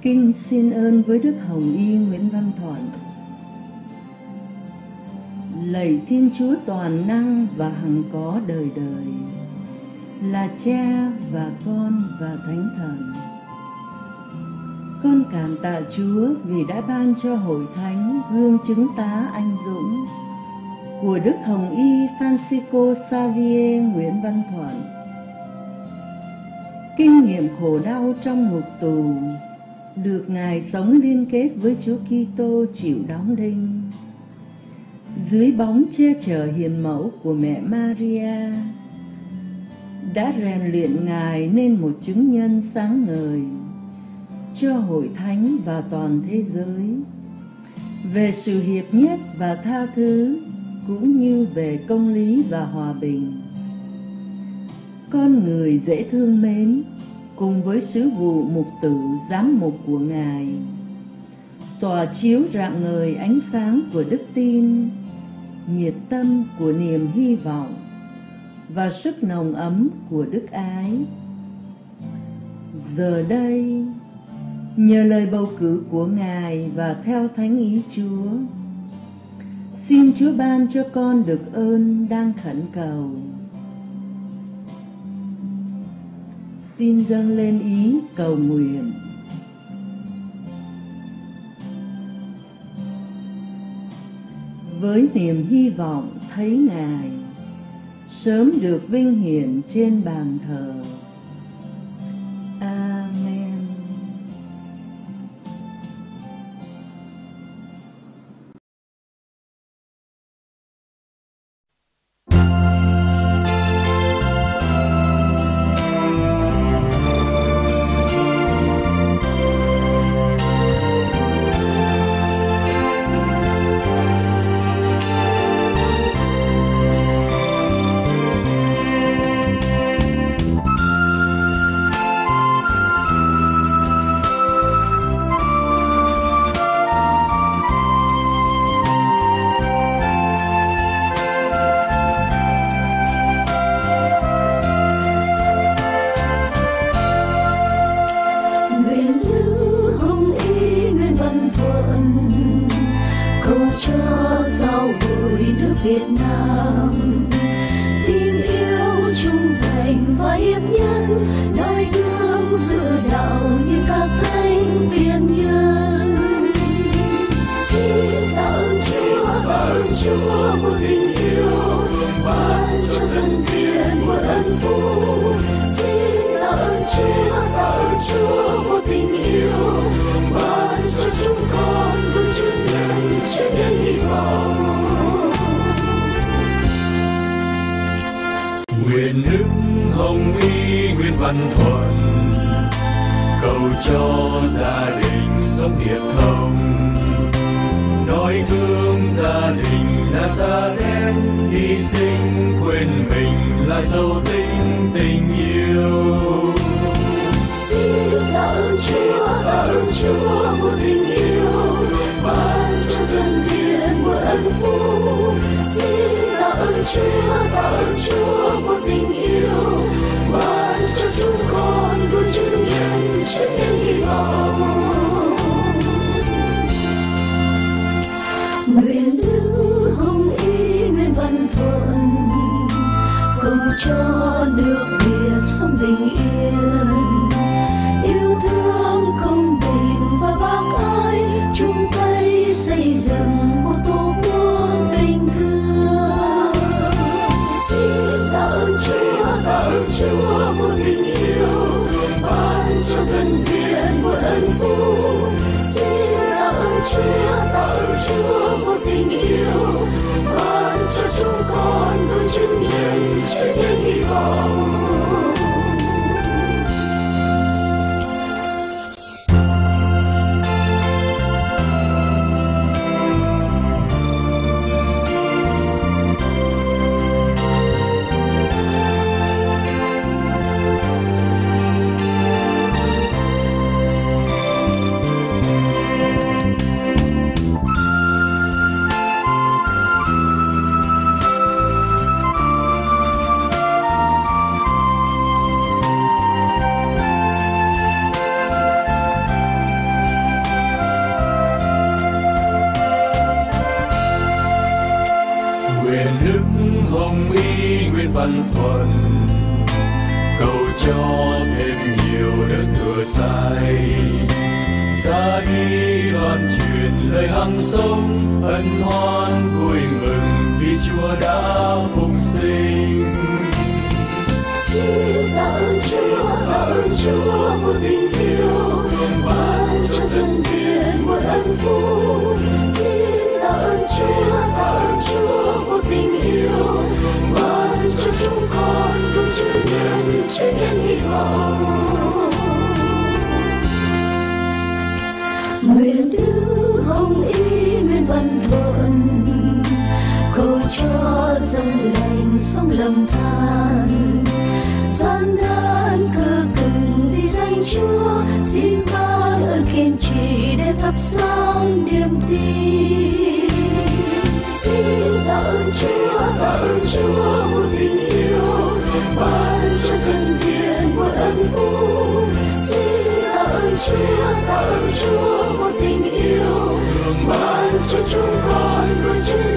Kinh xin ơn với Đức Hồng Y Nguyễn Văn Thuận. Lạy Thiên Chúa toàn năng và hằng có đời đời, là Cha và Con và Thánh Thần. Con cảm tạ Chúa vì đã ban cho Hội Thánh gương chứng tá anh dũng của Đức Hồng Y Francisco Xavier Nguyễn Văn Thuận. Kinh nghiệm khổ đau trong ngục tù, được Ngài sống liên kết với Chúa Kitô chịu đóng đinh. Dưới bóng che chở hiền mẫu của mẹ Maria, đã rèn luyện Ngài nên một chứng nhân sáng ngời cho Hội Thánh và toàn thế giới về sự hiệp nhất và tha thứ, cũng như về công lý và hòa bình. Con người dễ thương mến, cùng với sứ vụ mục tử giám mục của Ngài, tỏa chiếu rạng ngời ánh sáng của đức tin, nhiệt tâm của niềm hy vọng và sức nồng ấm của đức ái. Giờ đây, nhờ lời bầu cử của Ngài và theo thánh ý Chúa, xin Chúa ban cho con được ơn đang khẩn cầu. Xin dâng lên ý cầu nguyện. Với niềm hy vọng thấy Ngài sớm được vinh hiển trên bàn thờ. Amen. Việt Nam tin yêu trung thành và hiệp nhân, noi gương dự đạo như các thánh tiên nhân. Xin tạ ơn Chúa vô tình yêu ban cho dân thiên một ân phúc. Xin tạ ơn Chúa vô tình yêu ban cho chúng con vững chứng nhân trước đêm hy vọng. Nguyện Đức Hồng Y Nguyễn Văn Thuận cầu cho gia đình sống hiệp thông, noi gương gia đình Nazareth, hy sinh quên mình là dấu tích tình yêu. Xin tạ ơn Chúa vô tình yêu ban cho dân thiên một ân phúc. Xin tạ ơn Chúa vô tình yêu ban cho chúng con luôn chứng nhân trước đêm hy vọng. Nguyện Đức Hồng Y Nguyễn Văn Thuận cầu cho nước Việt sống bình yên, yêu thương công bình và bác ái, chung tay xây dựng một tổ quốc tình thương. Xin tạ ơn Chúa vô tình yêu ban cho dân Việt một ân phúc. Xin tạ ơn Chúa vô tình yêu ban cho chúng con luôn chứng nhân trước đêm hy vọng. văn thuần, cầu cho thêm nhiều nước thừa sai. Ra đi loan truyền lời hằng sống, hân hoan vui mừng vì Chúa đã phục sinh. Xin tạ ơn Chúa một tình yêu ban cho dân Việt một ân phúc. Xin tạ ơn Chúa một tình yêu ban cho chúng con cùng chứng nhân hy vọng. Nguyện Đức Hồng Y nguyện Văn Thuận cầu cho dâng lành sống lầm than, gian nan cơ cực vì danh Chúa. Xin ban ơn kiên trì để thắp sáng niềm tin. Xin tạ ơn Chúa một tình yêu ban cho dân Việt một ân phúc. Xin tạ ơn Chúa một tình yêu ban cho chúng con luôn